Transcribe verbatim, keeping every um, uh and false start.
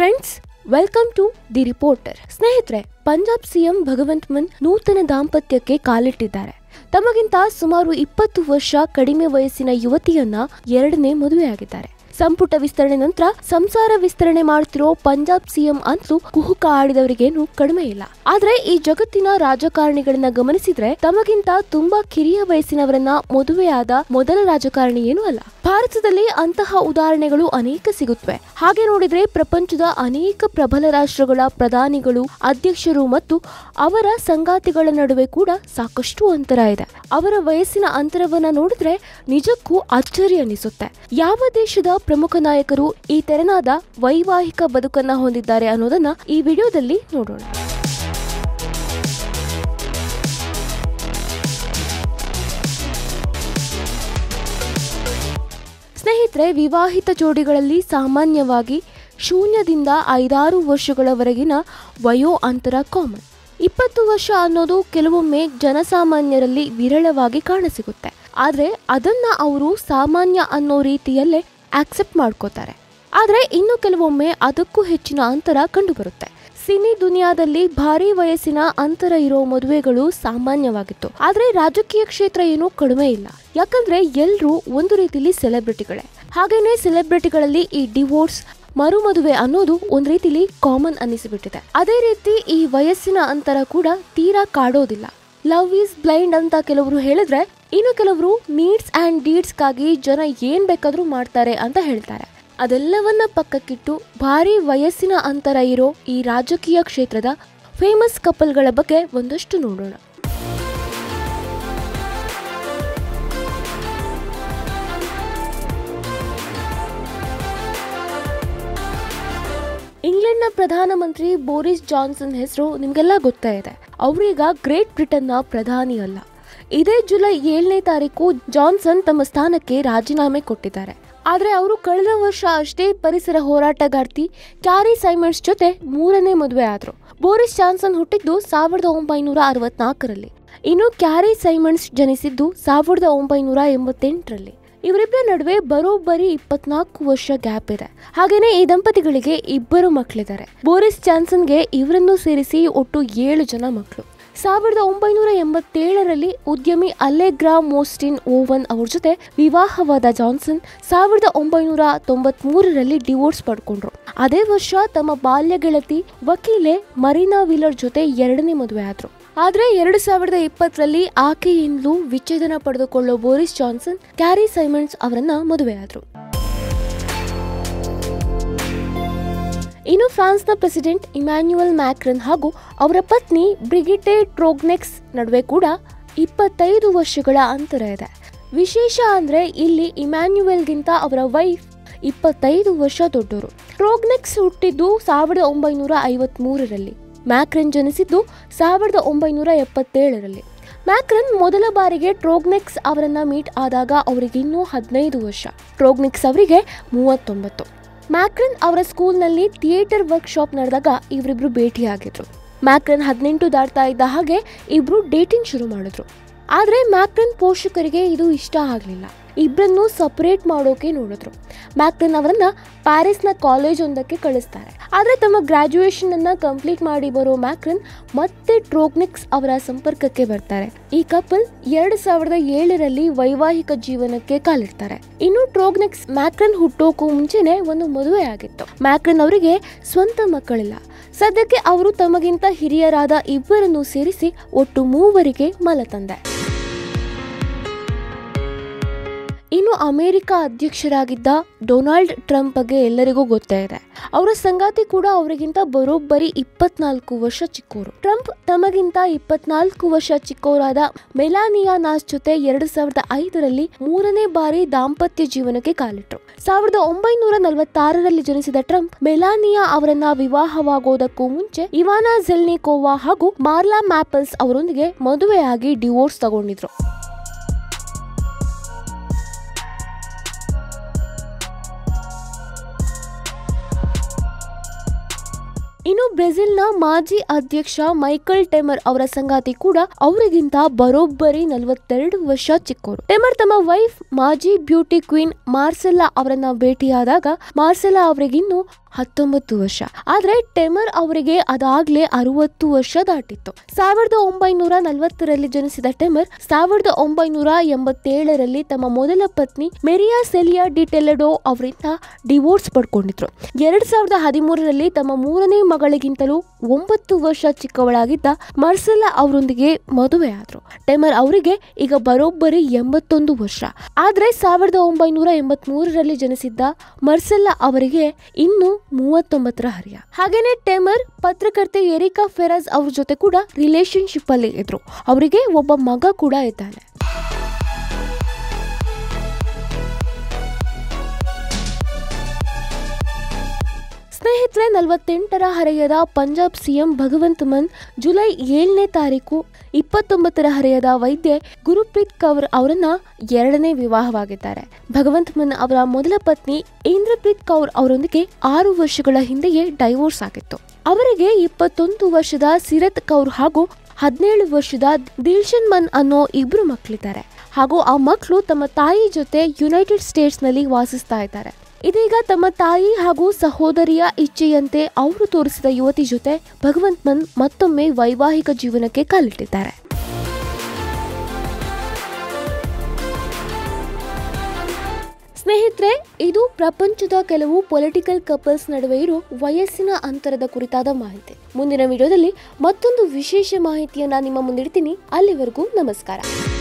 Friends, welcome to The Reporter. ಸ್ನೇಹಿತರೆ, Punjab CM Bhagwant ಮಾನ್ ನೂತನ ದಾಂಪತ್ಯಕ್ಕೆ ಕಾಲಿಟ್ಟಿದ್ದಾರೆ. ತಮಗಿಂತ ಸುಮಾರು ಇಪ್ಪತ್ತು ವರ್ಷ ಕಡಿಮೆ ವಯಸ್ಸಿನ ಯುವತಿಯನ್ನ ಎರಡನೇ ಮದುವೆಯಾಗಿದ್ದಾರೆ. ಸಂಪುಟ ವಿಸ್ತರಣೆ ನಂತರ ಸಂಸಾರ ವಿಸ್ತರಣೆ ಮಾಡುತ್ತಿರೋ ಪಂಜಾಬ್ ಸಿಎಂ ಅಂತೂ ಕುಹುಕ ಆಡಿದವರಿಗೇನು ಕಡಿಮೆ ಇಲ್ಲ. ಆದ್ರೆ ಈ ಜಗತ್ತಿನ ರಾಜಕಾರಣಿಗಳನ್ನ ಗಮನಿಸಿದ್ರೆ ತಮಗಿಂತ ತುಂಬಾ ಕಿರಿಯ ವಯಸ್ಸಿನವರನ್ನ ಮದುವೆಯಾದ ಮೊದಲ ರಾಜಕಾರಣಿ ಏನೂ ಅಲ್ಲ. ಭಾರತದಲ್ಲಿ ಅಂತಹ ಉದಾಹರಣೆಗಳು ಅನೇಕ ಸಿಗುತ್ತವೆ. ಹಾಗೆ ನೋಡಿದ್ರೆ ಪ್ರಪಂಚದ ಅನೇಕ ಪ್ರಬಲ ರಾಷ್ಟ್ರಗಳ ಪ್ರಧಾನಿಗಳು, ಅಧ್ಯಕ್ಷರು ಮತ್ತು ಅವರ ಸಂಗಾತಿಗಳ ನಡುವೆ ಕೂಡ ಸಾಕಷ್ಟು ಅಂತರ ಇದೆ. ಅವರ ವಯಸ್ಸಿನ ಅಂತರವನ್ನ ನೋಡಿದ್ರೆ ನಿಜಕ್ಕೂ ಅಚ್ಚರಿ ಅನಿಸುತ್ತೆ. ಯಾವ ದೇಶದ ಪ್ರಮುಖ ನಾಯಕರು ಈ ತೆರನಾದ ವೈವಾಹಿಕ ಬದುಕನ್ನ ಹೊಂದಿದ್ದಾರೆ ಅನ್ನೋದನ್ನ ಈ ವಿಡಿಯೋದಲ್ಲಿ ನೋಡೋಣ. ಸ್ನೇಹಿತರೆ, ವಿವಾಹಿತ ಜೋಡಿಗಳಲ್ಲಿ ಸಾಮಾನ್ಯವಾಗಿ ಶೂನ್ಯದಿಂದ ಐದಾರು ವರ್ಷಗಳವರೆಗಿನ ವಯೋ ಅಂತರ ಕಾಮನ್. ಇಪ್ಪತ್ತು ವರ್ಷ ಅನ್ನೋದು ಕೆಲವೊಮ್ಮೆ ಜನಸಾಮಾನ್ಯರಲ್ಲಿ ವಿರಳವಾಗಿ ಕಾಣಸಿಗುತ್ತೆ. ಆದ್ರೆ ಅದನ್ನ ಅವರು ಸಾಮಾನ್ಯ ಅನ್ನೋ ರೀತಿಯಲ್ಲೇ ಆಕ್ಸೆಪ್ಟ್ ಮಾಡ್ಕೋತಾರೆ. ಆದ್ರೆ ಇನ್ನು ಕೆಲವೊಮ್ಮೆ ಅದಕ್ಕೂ ಹೆಚ್ಚಿನ ಅಂತರ ಕಂಡುಬರುತ್ತೆ. ಸಿನಿ ದುನಿಯಾದಲ್ಲಿ ಭಾರಿ ವಯಸ್ಸಿನ ಅಂತರ ಇರೋ ಮದುವೆಗಳು ಸಾಮಾನ್ಯವಾಗಿತ್ತು. ಆದ್ರೆ ರಾಜಕೀಯ ಕ್ಷೇತ್ರ ಏನೂ ಕಡಿಮೆ ಇಲ್ಲ. ಯಾಕಂದ್ರೆ ಎಲ್ರೂ ಒಂದು ರೀತಿಲಿ ಸೆಲೆಬ್ರಿಟಿಗಳೇ. ಹಾಗೇನೆ ಸೆಲೆಬ್ರಿಟಿಗಳಲ್ಲಿ ಈ ಡಿವೋರ್ಸ್, ಮರು ಮದುವೆ ಅನ್ನೋದು ಒಂದ್ ರೀತಿಲಿ ಕಾಮನ್ ಅನ್ನಿಸಿಬಿಟ್ಟಿದೆ. ಅದೇ ರೀತಿ ಈ ವಯಸ್ಸಿನ ಅಂತರ ಕೂಡ ತೀರಾ ಕಾಡೋದಿಲ್ಲ. ಲವ್ ಈಸ್ ಬ್ಲೈಂಡ್ ಅಂತ ಕೆಲವರು ಹೇಳಿದ್ರೆ, ಇನ್ನು ಕೆಲವರು ನೀಡ್ಸ್ ಅಂಡ್ ಡೀಡ್ಸ್ ಗಾಗಿ ಜನ ಏನ್ ಬೇಕಾದ್ರೂ ಮಾಡ್ತಾರೆ ಅಂತ ಹೇಳ್ತಾರೆ. ಅದೆಲ್ಲವನ್ನ ಪಕ್ಕಕ್ಕಿಟ್ಟು ಭಾರಿ ವಯಸ್ಸಿನ ಅಂತರ ಇರೋ ಈ ರಾಜಕೀಯ ಕ್ಷೇತ್ರದ ಫೇಮಸ್ ಕಪಲ್ಗಳ ಬಗ್ಗೆ ಒಂದಷ್ಟು ನೋಡೋಣ. ಇಂಗ್ಲೆಂಡ್ನ ಪ್ರಧಾನಮಂತ್ರಿ ಬೋರಿಸ್ ಜಾನ್ಸನ್ ಹೆಸರು ನಿಮ್ಗೆಲ್ಲ ಗೊತ್ತೇ ಇದೆ. ಅವರೀಗ ಗ್ರೇಟ್ ಬ್ರಿಟನ್ನ ಪ್ರಧಾನಿ ಅಲ್ಲ. ಇದೇ ಜುಲೈ ಏಳನೇ ತಾರೀಕು ಜಾನ್ಸನ್ ತಮ್ಮ ಸ್ಥಾನಕ್ಕೆ ರಾಜೀನಾಮೆ ಕೊಟ್ಟಿದ್ದಾರೆ. ಆದ್ರೆ ಅವರು ಕಳೆದ ವರ್ಷ ಅಷ್ಟೇ ಪರಿಸರ ಹೋರಾಟಗಾರ್ತಿ ಕ್ಯಾರಿ ಸೈಮನ್ಸ್ ಜೊತೆ ಮೂರನೇ ಮದುವೆ ಆದ್ರು. ಬೋರಿಸ್ ಜಾನ್ಸನ್ ಹುಟ್ಟಿದ್ದು ಸಾವಿರದ ಒಂಬೈನೂರ ಅರವತ್ನಾಲ್ಕರಲ್ಲಿ. ಇನ್ನು ಕ್ಯಾರಿ ಸೈಮನ್ಸ್ ಜನಿಸಿದ್ದು ಸಾವಿರದ ಒಂಬೈನೂರ ಎಂಬತ್ತೆಂಟರಲ್ಲಿ. ಇವರಿಬ್ಬರ ನಡುವೆ ಬರೋಬ್ಬರಿ ಇಪ್ಪತ್ನಾಲ್ಕು ವರ್ಷ ಗ್ಯಾಪ್ ಇದೆ. ಹಾಗೇನೆ ಈ ದಂಪತಿಗಳಿಗೆ ಇಬ್ಬರು ಮಕ್ಕಳಿದ್ದಾರೆ. ಬೋರಿಸ್ ಜಾನ್ಸನ್ಗೆ ಇವರನ್ನು ಸೇರಿಸಿ ಒಟ್ಟು ಏಳು ಜನ ಮಕ್ಕಳು. ಸಾವಿರದ ಒಂಬೈನೂರ ಎಂಬತ್ತೇಳರಲ್ಲಿ ಉದ್ಯಮಿ ಅಲೆಗ್ರಾ ಮೋಸ್ಟಿನ್ ಓವನ್ ಅವ್ರ ಜೊತೆ ವಿವಾಹವಾದ ಜಾನ್ಸನ್ ಸಾವಿರದ ಒಂಬೈನೂರ ತೊಂಬತ್ ಮೂರರಲ್ಲಿ ಡಿವೋರ್ಸ್ ಪಡ್ಕೊಂಡ್ರು. ಅದೇ ವರ್ಷ ತಮ್ಮ ಬಾಲ್ಯ ಗೆಳತಿ ವಕೀಲೆ ಮರೀನಾ ವಿಲರ್ ಜೊತೆ ಎರಡನೇ ಮದುವೆ ಆದ್ರು. ಆದ್ರೆ ಎರಡು ಸಾವಿರದ ಇಪ್ಪತ್ತರಲ್ಲಿ ಆಕೆಯಿಂದಲೂ ವಿಚ್ಛೇದನ ಪಡೆದುಕೊಳ್ಳೋ ಬೋರಿಸ್ ಜಾನ್ಸನ್ ಕ್ಯಾರಿ ಸೈಮನ್ಸ್ ಅವರನ್ನ ಮದುವೆಯಾದ್ರು. ಇನ್ನು ಫ್ರಾನ್ಸ್ನ ಪ್ರೆಸಿಡೆಂಟ್ ಇಮ್ಯಾನ್ಯುಯಲ್ ಮ್ಯಾಕ್ರನ್ ಹಾಗೂ ಅವರ ಪತ್ನಿ ಬ್ರಿಗಿಟೆ ಟ್ರೋಗ್ನೆಕ್ಸ್ ನಡುವೆ ಕೂಡ ಇಪ್ಪತ್ತೈದು ವರ್ಷಗಳ ಅಂತರ ಇದೆ. ವಿಶೇಷ ಅಂದ್ರೆ ಇಲ್ಲಿ ಇಮ್ಯಾನ್ಯುಯಲ್ಗಿಂತ ಅವರ ವೈಫ್ ಇಪ್ಪತ್ತೈದು ವರ್ಷ ದೊಡ್ಡವರು. ಟ್ರೋಗ್ನೆಕ್ಸ್ ಹುಟ್ಟಿದ್ದು ಸಾವಿರದ ಒಂಬೈನೂರ ಐವತ್ ಮೂರರಲ್ಲಿ. ಮ್ಯಾಕ್ರನ್ ಜನಿಸಿದ್ದು ಸಾವಿರದ ಒಂಬೈನೂರ ಎಪ್ಪತ್ತೇಳರಲ್ಲಿ. ಮ್ಯಾಕ್ರನ್ ಮೊದಲ ಬಾರಿಗೆ ಟ್ರೋಗ್ನೆಕ್ಸ್ ಅವರನ್ನ ಮೀಟ್ ಆದಾಗ ಅವರಿಗೆ ಇನ್ನೂ ಹದಿನೈದು ವರ್ಷ. ಟ್ರೋಗ್ನೆಕ್ಸ್ ಅವರಿಗೆ ಮೂವತ್ತೊಂಬತ್ತು. ಮ್ಯಾಕ್ರನ್ ಅವರ ಸ್ಕೂಲ್ನಲ್ಲಿ ಥಿಯೇಟರ್ ವರ್ಕ್ ಶಾಪ್ ನಡೆದಾಗ ಇವರಿಬ್ರು ಭೇಟಿಯಾಗಿದ್ರು. ಮ್ಯಾಕ್ರನ್ ಹದಿನೆಂಟು ದಾಟ್ತಾ ಇದ್ದ ಹಾಗೆ ಇಬ್ರು ಡೇಟಿಂಗ್ ಶುರು ಮಾಡಿದ್ರು. ಆದ್ರೆ ಮ್ಯಾಕ್ರನ್ ಪೋಷಕರಿಗೆ ಇದು ಇಷ್ಟ ಆಗ್ಲಿಲ್ಲ. ಇಬ್ಬರನ್ನು ಸಪರೇಟ್ ಮಾಡೋಕೆ ನೋಡಿದ್ರು. ಮ್ಯಾಕ್ರನ್ ಅವರನ್ನ ಪ್ಯಾರಿಸ್ನ ಕಾಲೇಜ್ ಒಂದಕ್ಕೆ ಕಳಿಸ್ತಾರೆ. ಆದ್ರೆ ತಮ್ಮ ಗ್ರಾಜುಯೇಷನ್ ಅನ್ನ ಕಂಪ್ಲೀಟ್ ಮಾಡಿ ಬರೋ ಮ್ಯಾಕ್ರನ್ ಮತ್ತೆ ಟ್ರೋಗ್ನೆಕ್ಸ್ ಅವರ ಸಂಪರ್ಕಕ್ಕೆ ಬರ್ತಾರೆ. ಈ ಕಪಲ್ ಎರಡ್ ಸಾವಿರದ ಏಳರಲ್ಲಿ ವೈವಾಹಿಕ ಜೀವನಕ್ಕೆ ಕಾಲಿಡ್ತಾರೆ. ಇನ್ನು ಟ್ರೋಗ್ನೆಕ್ಸ್ ಮ್ಯಾಕ್ರನ್ ಹುಟ್ಟೋಕು ಮುಂಚೆನೆ ಒಂದು ಮದುವೆ ಆಗಿತ್ತು. ಮ್ಯಾಕ್ರನ್ ಅವರಿಗೆ ಸ್ವಂತ ಮಕ್ಕಳಿಲ್ಲ. ಸದ್ಯಕ್ಕೆ ಅವರು ತಮಗಿಂತ ಹಿರಿಯರಾದ ಇಬ್ಬರನ್ನು ಸೇರಿಸಿ ಒಟ್ಟು ಮೂವರಿಗೆ ಮಲತಂದೆ. ಇನ್ನು ಅಮೆರಿಕ ಅಧ್ಯಕ್ಷರಾಗಿದ್ದ ಡೊನಾಲ್ಡ್ ಟ್ರಂಪ್ ಬಗ್ಗೆ ಎಲ್ಲರಿಗೂ ಗೊತ್ತೇ ಇದೆ. ಅವರ ಸಂಗಾತಿ ಕೂಡ ಅವರಿಗಿಂತ ಬರೋಬ್ಬರಿ ಇಪ್ಪತ್ನಾಲ್ಕು ವರ್ಷ ಚಿಕ್ಕವರು. ಟ್ರಂಪ್ ತಮಗಿಂತ ಇಪ್ಪತ್ನಾಲ್ಕು ವರ್ಷ ಚಿಕ್ಕವರಾದ ಮೆಲಾನಿಯಾ ನಾಸ್ ಜೊತೆ ಎರಡು ಸಾವಿರದ ಐದರಲ್ಲಿ ಮೂರನೇ ಬಾರಿ ದಾಂಪತ್ಯ ಜೀವನಕ್ಕೆ ಕಾಲಿಟ್ರು. ಸಾವಿರದ ಒಂಬೈನೂರ ನಲವತ್ತಾರರಲ್ಲಿ ಜನಿಸಿದ ಟ್ರಂಪ್ ಮೆಲಾನಿಯಾ ಅವರನ್ನ ವಿವಾಹವಾಗೋದಕ್ಕೂ ಮುಂಚೆ ಇವಾನಾ ಜೆಲ್ನಿಕೋವಾ ಹಾಗೂ ಮಾರ್ಲಾ ಮ್ಯಾಪಲ್ಸ್ ಅವರೊಂದಿಗೆ ಮದುವೆಯಾಗಿ ಡಿವೋರ್ಸ್ ತಗೊಂಡಿದ್ರು. ಇನ್ನು ಬ್ರೆಜಿಲ್ನ ಮಾಜಿ ಅಧ್ಯಕ್ಷ ಮೈಕಲ್ ಟೆಮರ್ ಅವರ ಸಂಗಾತಿ ಕೂಡ ಅವರಿಗಿಂತ ಬರೋಬ್ಬರಿ ನಲವತ್ತೆರಡು ವರ್ಷ ಚಿಕ್ಕವರು. ಟೆಮರ್ ತಮ್ಮ ವೈಫ್ ಮಾಜಿ ಬ್ಯೂಟಿ ಕ್ವೀನ್ ಮಾರ್ಸೆಲ್ಲಾ ಅವರನ್ನ ಭೇಟಿಯಾದಾಗ ಮಾರ್ಸೆಲ್ಲಾ ಅವರಿಗಿನ್ನು ಹತ್ತೊಂಬತ್ತು ವರ್ಷ. ಆದ್ರೆ ಟೆಮರ್ ಅವರಿಗೆ ಅದಾಗ್ಲೇ ಅರವತ್ತು ವರ್ಷ ದಾಟಿತ್ತು. ಸಾವಿರದ ಒಂಬೈನೂರ ನಲವತ್ತರಲ್ಲಿ ಜನಿಸಿದ ಟೆಮರ್ ಸಾವಿರದ ಒಂಬೈನೂರ ಎಂಬತ್ತೇಳರಲ್ಲಿ ತಮ್ಮ ಮೊದಲ ಪತ್ನಿ ಮೆರಿಯಾ ಸೆಲಿಯಾ ಡಿ ಟೆಲೆಡೋ ಅವರಿಂದ ಡಿವೋರ್ಸ್ ಪಡ್ಕೊಂಡಿದ್ರು. ಎರಡ್ ಸಾವಿರದ ಹದಿಮೂರರಲ್ಲಿ ತಮ್ಮ ಮೂರನೇ ಮಗಳಿಗಿಂತಲೂ ಒಂಬತ್ತು ವರ್ಷ ಚಿಕ್ಕವಳಾಗಿದ್ದ ಮರ್ಸೆಲ್ಲಾ ಅವರೊಂದಿಗೆ ಮದುವೆ ಆದ್ರು. ಟೆಮರ್ ಅವರಿಗೆ ಈಗ ಬರೋಬ್ಬರಿ ಎಂಬತ್ತೊಂದು ವರ್ಷ. ಆದ್ರೆ ಸಾವಿರದ ಒಂಬೈನೂರ ಎಂಬತ್ ಮೂರರಲ್ಲಿ ಜನಿಸಿದ್ದ ಮರ್ಸೆಲ್ಲಾ ಅವರಿಗೆ ಇನ್ನು ಮೂವತ್ತೊಂಬತ್ತರ ಹರಿಯ. ಹಾಗೇನೆ ಟೆಮರ್ ಪತ್ರಕರ್ತೆ ಎರಿಕಾ ಫೆರಸ್ ಅವ್ರ ಜೊತೆ ಕೂಡ ರಿಲೇಶನ್ಶಿಪ್ ಅಲ್ಲಿ ಇದ್ರು. ಅವರಿಗೆ ಒಬ್ಬ ಮಗ ಕೂಡ ಇದ್ದಾನೆ. ಸ್ನೇಹಿತರೆ, ನಲವತ್ತೆಂಟರ ಹರೆಯದ ಪಂಜಾಬ್ ಸಿಎಂ ಭಗವಂತ್ ಮಾನ್ ಜುಲೈ ಏಳನೇ ತಾರೀಕು ಇಪ್ಪತ್ತೊಂಬತ್ತರ ಹರೆಯದ ವೈದ್ಯೆ ಗುರುಪ್ರೀತ್ ಕೌರ್ ಅವರನ್ನ ಎರಡನೇ ವಿವಾಹವಾಗಿದ್ದಾರೆ. ಭಗವಂತ್ ಮಾನ್ ಅವರ ಮೊದಲ ಪತ್ನಿ ಇಂದ್ರಪ್ರೀತ್ ಕೌರ್ ಅವರೊಂದಿಗೆ ಆರು ವರ್ಷಗಳ ಹಿಂದೆಯೇ ಡೈವೋರ್ಸ್ ಆಗಿತ್ತು. ಅವರಿಗೆ ಇಪ್ಪತ್ತೊಂದು ವರ್ಷದ ಸಿರತ್ ಕೌರ್ ಹಾಗೂ ಹದಿನೇಳು ವರ್ಷದ ದಿಲ್ಶನ್ ಮನ್ ಅನ್ನೋ ಇಬ್ರು ಮಕ್ಕಳಿದ್ದಾರೆ. ಹಾಗೂ ಆ ಮಕ್ಕಳು ತಮ್ಮ ತಾಯಿ ಜೊತೆ ಯುನೈಟೆಡ್ ಸ್ಟೇಟ್ಸ್ ನಲ್ಲಿ ವಾಸಿಸ್ತಾ ಇದ್ದಾರೆ. ಇದೀಗ ತಮ್ಮ ತಾಯಿ ಹಾಗೂ ಸಹೋದರಿಯ ಇಚ್ಛೆಯಂತೆ ಅವರು ತೋರಿಸಿದ ಯುವತಿ ಜೊತೆ ಭಗವಂತ್ ಮಾನ್ ಮತ್ತೊಮ್ಮೆ ವೈವಾಹಿಕ ಜೀವನಕ್ಕೆ ಕಾಲಿಟ್ಟಿದ್ದಾರೆ. ಸ್ನೇಹಿತರೆ, ಇದು ಪ್ರಪಂಚದ ಕೆಲವು ಪೊಲಿಟಿಕಲ್ ಕಪಲ್ಸ್ ನಡುವೆ ಇರೋ ವಯಸ್ಸಿನ ಅಂತರದ ಕುರಿತಾದ ಮಾಹಿತಿ. ಮುಂದಿನ ವಿಡಿಯೋದಲ್ಲಿ ಮತ್ತೊಂದು ವಿಶೇಷ ಮಾಹಿತಿಯನ್ನ ನಿಮ್ಮ ಮುಂದಿಡ್ತೀನಿ. ಅಲ್ಲಿವರೆಗೂ ನಮಸ್ಕಾರ.